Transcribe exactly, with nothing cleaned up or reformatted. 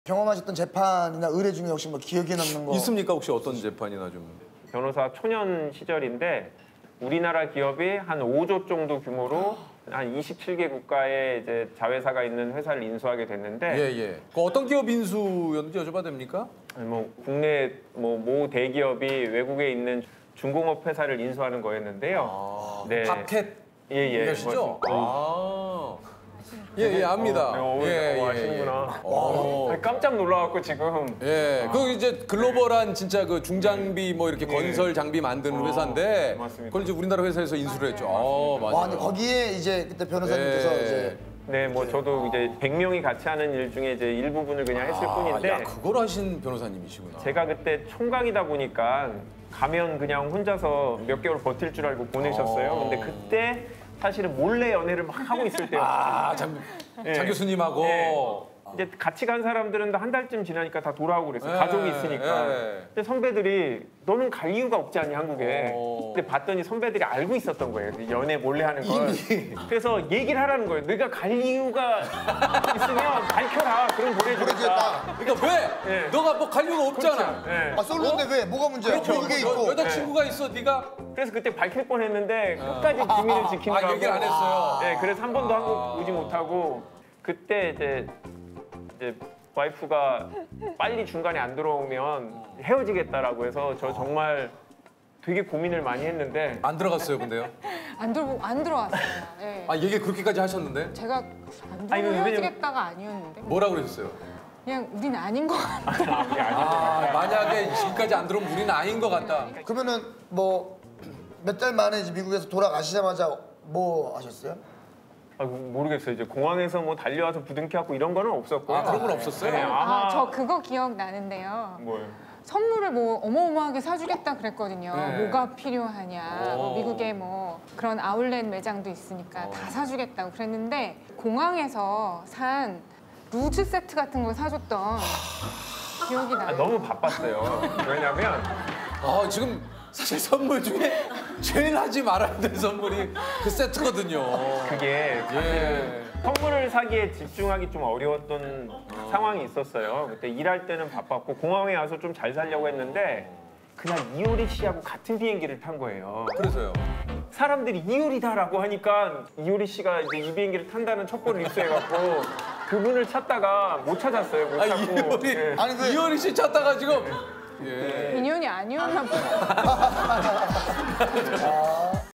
경험하셨던 재판이나 의뢰 중에 혹시 뭐 기억에 남는 거 있습니까? 혹시 어떤 재판이나 좀? 변호사 초년 시절인데 우리나라 기업이 한 오조 정도 규모로 한 이십칠 개 국가에 이제 자회사가 있는 회사를 인수하게 됐는데 예, 예. 그 어떤 기업 인수였는지 여쭤봐도 됩니까? 뭐 국내 뭐 모 대기업이 외국에 있는 중공업 회사를 인수하는 거였는데요. 아, 네. 팝캣 예, 예. 이러시죠? 아. 예, 예, 압니다. 어, 어, 예, 어, 예, 아시는구나. 예. 어. 아니, 깜짝 놀라갖고 지금. 예, 그 이제 글로벌한 진짜 그 중장비 뭐 이렇게 예. 건설 장비 만드는 어, 회사인데 맞습니다. 그걸 이제 우리나라 회사에서 인수를 했죠. 어, 맞아요. 와, 근데 거기에 이제 그때 변호사님께서 예. 이제 네, 뭐 저도 이제 백 명이 같이 하는 일 중에 이제 일부분을 그냥 했을 아, 뿐인데 야, 그걸 하신 변호사님이시구나. 제가 그때 총각이다 보니까 가면 그냥 혼자서 몇 개월 버틸 줄 알고 보내셨어요. 어. 근데 그때 사실은 몰래 연애를 막 하고 있을 때였어요. 아, 장, 예. 장 교수님하고. 예. 이제 같이 간 사람들은 한 달쯤 지나니까 다 돌아오고 그랬어요. 예, 가족이 있으니까. 예. 근데 선배들이 너는 갈 이유가 없지 않니 한국에. 어. 근데 봤더니 선배들이 알고 있었던 거예요. 연애 몰래 하는 걸. 그래서 얘기를 하라는 거예요. 네가 갈 이유가 있으면 밝혀라. 그럼 보내주겠다. 보내주겠다. 그러니까 왜? 예. 너가 뭐 갈 이유가 없잖아. 예. 아 솔로인데 왜? 뭐가 문제야? 그렇죠. 미국에 여- 있고. 여자친구가 있어, 네가. 그래서 그때 밝힐 뻔했는데 끝까지 비밀을 지키느라고. 아, 얘기를 안 했어요. 네, 그래서 한 번도 한국 오지 못하고 그때 이제 이제 와이프가 빨리 중간에 안 들어오면 헤어지겠다라고 해서 저 정말 되게 고민을 많이 했는데 안 들어갔어요, 근데요? 안 들어 안 들어왔어요. 예. 아, 얘기 그렇게까지 하셨는데? 제가 안 아니, 들어 왜냐면- 헤어지겠다가 아니었는데 뭐라 그러셨어요? 그냥 우린 아닌 것 같아. 아, 그게 아니에요. 아, 만약에 지금까지 안 들어오면 우리는 아닌 것 같다. 그러면은 뭐 몇 달 만에 이제 미국에서 돌아가시자마자 뭐 하셨어요? 아, 모르겠어요. 이제 공항에서 뭐 달려와서 부둥켜갖고 이런 거는 없었고요. 아, 그런 건 없었어요? 네, 아마 아, 저 그거 기억나는데요. 뭐요? 선물을 뭐 어마어마하게 사주겠다 그랬거든요. 네. 뭐가 필요하냐. 뭐 오. 미국에 뭐 그런 아울렛 매장도 있으니까 다 사주겠다고 그랬는데 공항에서 산 루즈 세트 같은 걸 사줬던 기억이 아, 나요. 너무 바빴어요. 왜냐면 아, 지금 사실 선물 중에 제일 하지 말아야 될 선물이 그 세트거든요. 그게 예. 선물을 사기에 집중하기 좀 어려웠던 상황이 있었어요. 그때 일할 때는 바빴고 공항에 와서 좀 잘 살려고 했는데 그날 이효리 씨하고 같은 비행기를 탄 거예요. 그래서요. 사람들이 이효리다라고 하니까 이효리 씨가 이제 이 비행기를 탄다는 첩보를 입수해갖고 그분을 찾다가 못 찾았어요. 못 아, 찾고. 이효리, 예. 아니, 그- 이효리 씨 찾다가 지금. 예. 인연이 아니었나 보다. 아,